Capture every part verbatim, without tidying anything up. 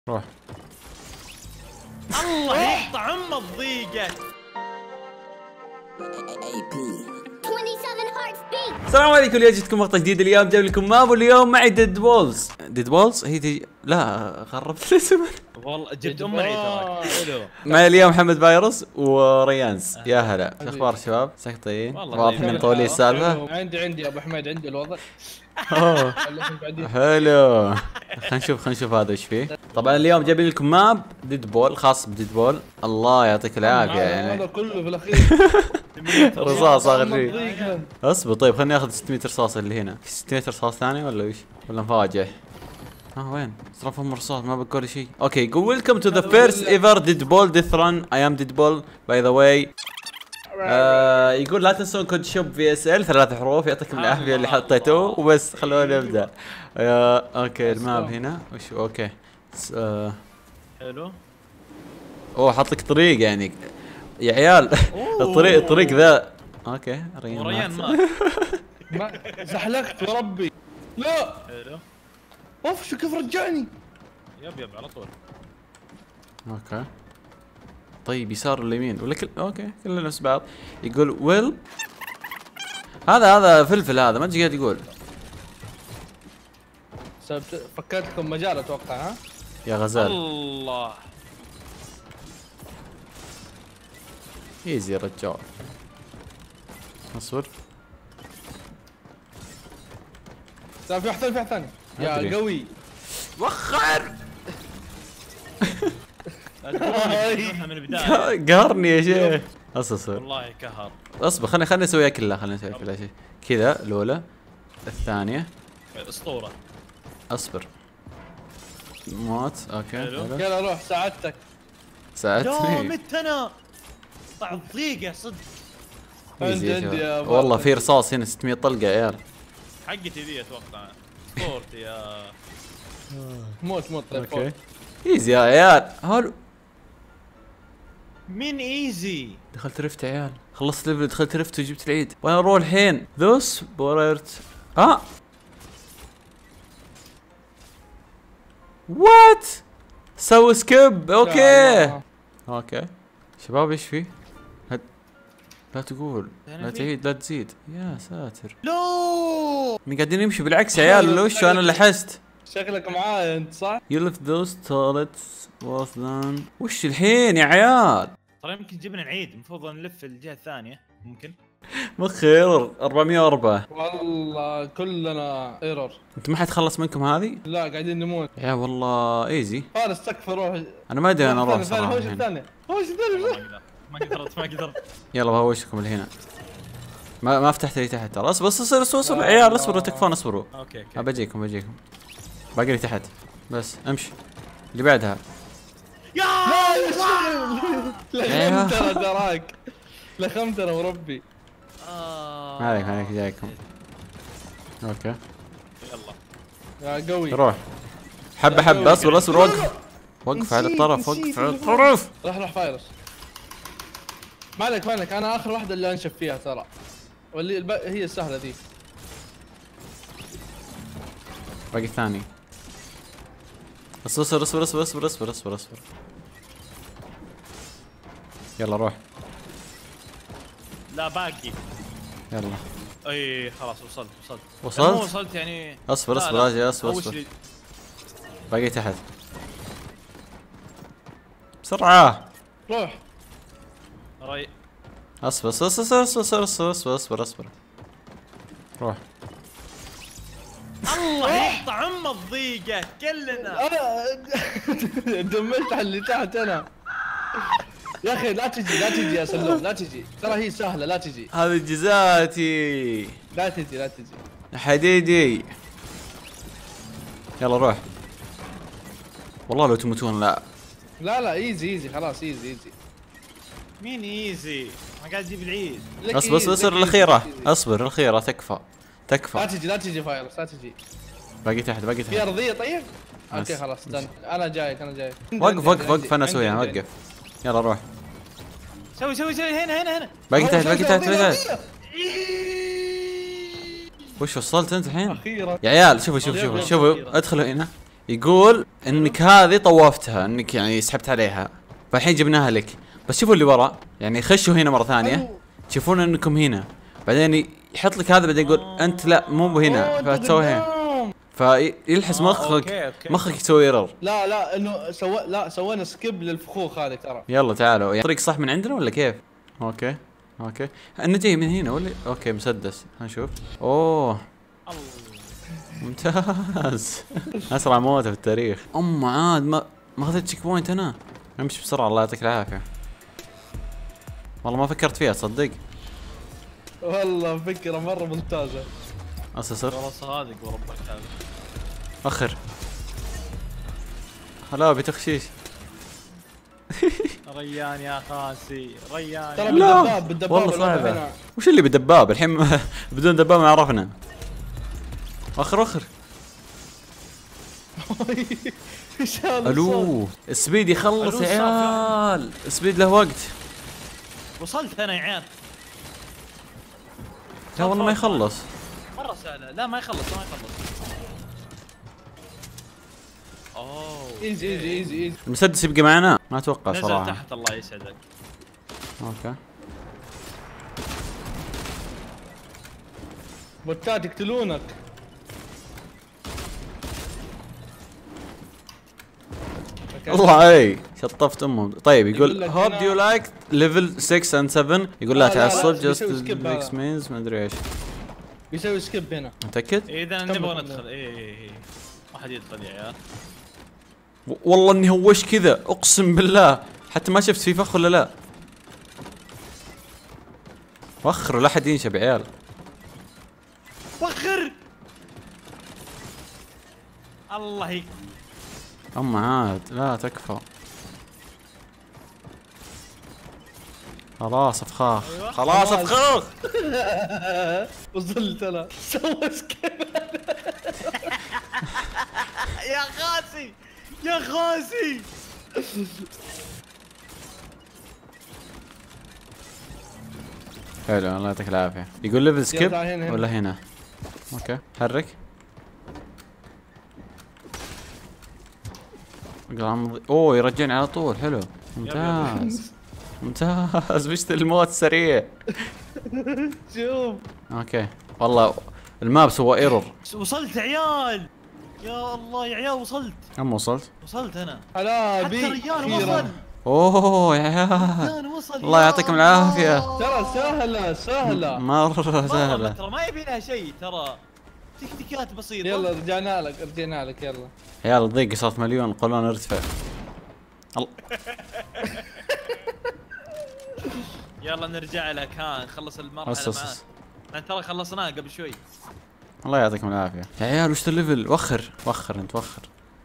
روح. الله يقطع عم الضيقة. السلام عليكم، اليوم جيتكم مقطع جديد. اليوم جايب لكم ماب، واليوم معي ديد بولز. ديد بولز هي تجي. لا خربت الاسم والله جبت ام معي تراك. حلو. معي اليوم محمد فايروس وريانز. يا هلا، شو اخبار الشباب؟ ساكتين؟ واضح من طولي السالفه. عندي عندي ابو حميد، عندي الوضع. اوه حلو. خلينا نشوف خلينا نشوف هذا ايش فيه. طبعا اليوم جايبين لكم ماب ديد بول خاص بديد بول. الله يعطيك العافيه يعني. هذا كله في الاخير رصاص اخر شيء. اصبر طيب خليني اخذ ستمية رصاص اللي هنا. في ستمية رصاص ثاني ولا ايش؟ ولا مفاجئ؟ اه وين؟ صرفهم رصاص ما بقول شيء. اوكي يقول ويلكم تو ذا فيرست ايفر ديد بول ديث رن. اي ام ديد بول باي ذا واي. آه يقول لا تنسون كود شوب في اس ال ثلاث حروف. يعطيكم العافيه اللي حطيتوه وبس. خلونا نبدا. آه اوكي الماب هنا وش اوكي. آه حلو. اوه حط لك طريق يعني يا عيال. الطريق الطريق ذا. اوكي ريان ريان مات. ما زحلقت وربي. لا حلو. اوف شو كيف رجعني. يب يب على طول. اوكي طيب يسار ولا يمين ولا كل اوكي كلنا نفس بعض. يقول ويل هذا هذا فلفل هذا ما ادري قاعد يقول. فكرت لكم مجال اتوقع. ها يا غزال الله ايزي يا رجال. اصبر. في واحد ثاني في واحد ثاني يا أدري. قوي. وخر من البداية. قهرني يا شيخ. اصبر والله كهر. اصبر خليني خليني اسويها كلها خليني اسويها كلها شيء كذا. الاولى الثانيه اسطورة. اصبر موت. اوكي يلا روح ساعدتك. يا ساعدتني. مت انا. طع الضيقة صدق. إيزي يا عندي عندي شباب. يا والله في رصاص هنا ستمية طلقه يا عيال. حقتي ذي اتوقع. اسطورتي يا موت موت. طيب اوكي ايزي يا عيال. هالو مين ايزي. دخلت رفت يا عيال. خلصت ليفل دخلت رفت وجبت العيد. وين اروح الحين؟ ذوس بوررت. اه وات سوي سكيب. اوكي اوكي شباب ايش في؟ هد... لا تقول لا تعيد لا تزيد يا ساتر. لو قاعدين يمشي بالعكس يا عيال. ولا وش انا اللي حست. شكلك معايا انت صح؟ You left those toilets was done. وش الحين يا عيال؟ ترى يمكن جبنا العيد. المفروض نلف الجهة الثانية. ممكن مخ ايرور أربعمية وأربعة. والله كلنا ايرور. انت ما حد خلص منكم هذه؟ لا قاعدين نموت. يا والله ايزي. فارس تكفى روح. انا ما ادري انا اروح الثاني صراحه هوش الحين. الثاني هوش الثاني. ما قدرت ما قدرت. يلا بهوشكم اللي هنا. ما ما فتحت لي تحت ترى. اصبر اصبر اصبر اصبر عيال اصبروا تكفون اصبروا. اوكي اوكي. بجيكم بجيكم. باقي لي تحت بس امشي. اللي بعدها. يا لخمت ترى دراك. لخمت انا وربي. ما عليك ما عليك جايكم. اوكي يلا يا قوي. روح حبه حبه. اصبر اصبر وقف وقف على الطرف وقف على الطرف. راح راح فايروس. ما عليك ما عليك انا اخر واحده اللي انشف فيها ترى. واللي الب... هي السهله ذي. باقي الثاني. اصبر اصبر اصبر اصبر اصبر اصبر اصبر اصبر. يلا روح. لا باقي. يلا اي خلاص وصلت وصلت. وصلت؟ مو وصلت يعني. اصبر لا، اصبر لا. اجي اصبر أول اصبر. شيء- باقي تحت بسرعة. روح. ري اصبر اصبر اصبر اصبر اصبر اصبر اصبر اصبر اصبر. روح. الله يقطع عم الضيقة كلنا. انا دمجت على اللي تحت انا. يا اخي لا تجي لا تجي يا سلوم لا تجي. ترى هي سهله لا تجي. هذه جزاتي لا تجي لا تجي. حديدي. يلا روح. والله لو تموتون لا. لا لا ايزي ايزي خلاص ايزي ايزي. مين ايزي. ما قاعد اجيب العيد. لك اصبر إيزي، اصبر لك الاخيرة. إيزي. اصبر الاخيرة تكفى لا تكفى. تجي لا تجي فايروس لا تجي. باقي تحت باقي في تحت. ارضيه طيب. بس. اوكي خلاص استنى انا جايك انا جايك. وقف وقف وقف انا اسويها وقف. يلا روح. سوي سوي سوي هنا هنا هنا. باقي تحت باقي تحت باقي تحت. وش وصلت انت الحين؟ اخيرا يا عيال شوفوا شوفوا شوفوا شوفوا ادخلوا هنا يقول انك هذه طوفتها، انك يعني سحبت عليها، فالحين جبناها لك. بس شوفوا اللي ورا، يعني خشوا هنا مره ثانيه تشوفون انكم هنا، بعدين يحط لك هذا، بعدين يقول انت لا مو هنا، فتسوي هنا، فيلحس مخك مخك يسوي ايرور. لا لا انه سو لا سوينا سكيب للفخوخ هذه ترى. يلا تعالوا، يعني طريق صح من عندنا ولا كيف؟ اوكي اوكي انه جاي من هنا ولا اوكي مسدس، هنشوف. اوه ممتاز. اسرع موته في التاريخ. ام عاد ما ما اخذت تشيك بوينت انا. امشي بسرعه الله يعطيك العافيه. والله ما فكرت فيها تصدق. والله فكره مره ممتازه. اساسر والله صادق وربك هذا. اخر هلا بتخشيش. ريان يا خاسي ريان. ترى بالدباب بالدباب والله صعبه. وش اللي بالدباب الحين؟ بدون دباب ما عرفنا. اخر اخر. الو السبيد يخلص يا عيال، السبيد له وقت. وصلت انا يا عيال. لا والله ما يخلص. مره سهله. لا ما يخلص ما يخلص. اوه ايزي ايزي ايزي ايزي. المسدس يبقى معنا؟ ما اتوقع نزل صراحه. تحت الله يسعدك. اوكي بوتات يقتلونك. الله علي شطفت امهم. طيب يقول يقول لك هوب دو يو لايك ليفل ستة اند سبعة. يقول لا لا، لا، لا، تعصب بيسوي جاست skip هذا. ميكس مينز ما ادري ايش. بيسوي سكيب هنا. متاكد؟ اذا كمل نبغى كمل. ندخل. اي اي اي ما حد يدخل يا عيال. و- والله اني هوش كذا اقسم بالله، حتى ما شفت في فخ ولا لا. وخر لا حد ينشب عيال. وخر الله ي... اما عاد لا تكفى. خلاص افخاخ. أيوة. خلاص افخاخ. وصلت انا. سوى سكيب. يا خاسي يا خاسي. حلو الله يعطيك العافيه. يقول ليفل سكيب تعال هنا، هنا. ولا هنا؟ اوكي حرك. قام- اوه يرجعني على طول. حلو ممتاز ممتاز. مشت الموت سريع. شوف اوكي والله الماب سوى ايرور. وصلت يا عيال. يا الله يا عيال وصلت. كم وصلت؟ وصلت انا. هلا حتى بي ريان أخيراً. وصل. اوه يا عيال ريان وصل. الله يا يعطيكم العافية. الله. ترى سهله سهله. مرة مرة سهلة. ترى ما يبي لها شيء ترى. تكتيكات بسيطة. يلا رجعنا لك رجعنا لك يلا. عيال الضيق صارت مليون، القولون ارتفع. الله يلا نرجع لك. ها نخلص المرحلة أص- أص- معاك. أص. لأن ترى خلصناه قبل شوي. الله يعطيكم العافية يا عيال. وش الليفل؟ وخر وخر انت وخر.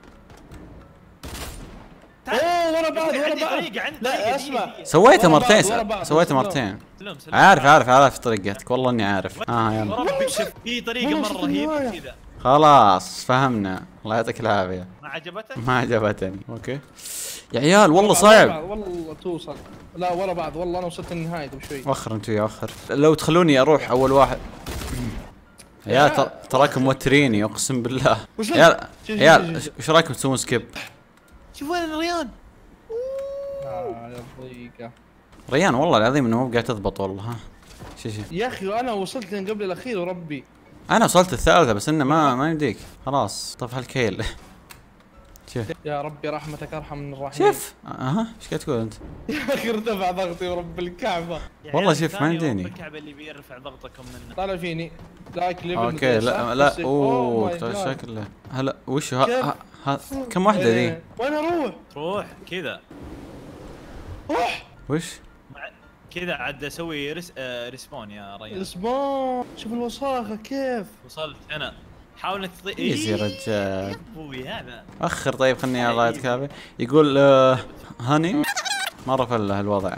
اوه ورا بعض ورا عندي بعض. طريقة عندي لا طريقة. اسمع. دقيقة. سويتها ورا بعض، مرتين ورا بعض. سويتها سلام. مرتين. سلم سلم. عارف عارف عارف طريقتك والله اني عارف. اه يلا وربك شوف في طريقة والله مرة شوف رهيبة النهاية. كذا. خلاص فهمنا. الله يعطيك العافية. ما عجبتك؟ ما عجبتني. اوكي يا عيال والله ورا بعض، ورا صعب. بعض، والله توصل. لا ورا بعض والله انا وصلت النهايه قبل شوي. وخر انت ويا وخر. لو تخلوني اروح اول واحد. يا تر- تراكم موتريني اقسم بالله. وش عيال شوف- عيال شوف- ايش رايكم تسوون سكيب؟ شوف وين ريان. آه يا ضيقه. ريان والله العظيم انه مو قاعد تضبط والله. ها شو شو يا اخي انا وصلت لين قبل الاخير وربي. انا وصلت الثالثة بس انه ما ما يمديك. خلاص طف هالكيل. شوف يا ربي رحمتك ارحم من الراحمين. شوف اها ايش قاعد تقول انت؟ يا اخي ارتفع ضغطي ورب الكعبه. يا والله عيال شوف ما ثاني يمديني. رب الكعبة اللي بيرفع ضغطكم منه. طالع فيني. لايك ليفل. اوكي لا لا اوه Oh my God. شكله هلا وش ها, كيف؟ ها, ها كم واحدة ذي؟ إيه. وين اروح؟ تروح كذا. روح وش؟ مع- كذا عاد اسوي ريس... آه ريسبون يا ريان. الاسبوع. شوف الوساخه كيف. وصلت انا. حاول انك تطيح. ايزي يا رجال. ابوي هذا. اخر طيب خلني الله يتكافئ. يقول آه هاني مرة فله الوضع.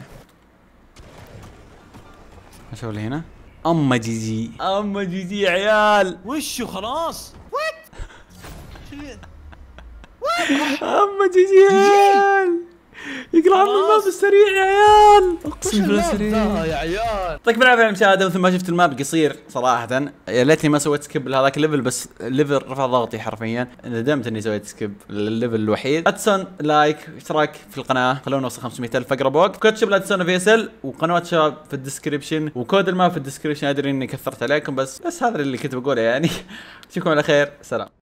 اشوف اللي هنا. اما جي جي اما جي جي يا عيال. وشو خلاص؟ اما جي جي يا عيال. يقرا عن الماب السريع يا عيال. اقسم بالله سريع يا عيال. يعطيكم العافيه على المشاهده. مثل ما شفت الماب قصير صراحه، يا ليتني ما سويت سكيب لهذاك الليفل، بس الليفل رفع ضغطي حرفيا، ندمت اني سويت سكيب للليفل الوحيد. لا تنسون لايك اشتراك في القناه، خلونا نوصل خمسمية ألف اقرب وقت. كود شباب لا تنسون فيصل، وقنوات شباب في الديسكربشن، وكود الماب في الديسكربشن. ادري اني كثرت عليكم، بس بس هذا اللي كنت بقوله يعني. اشوفكم على خير، سلام.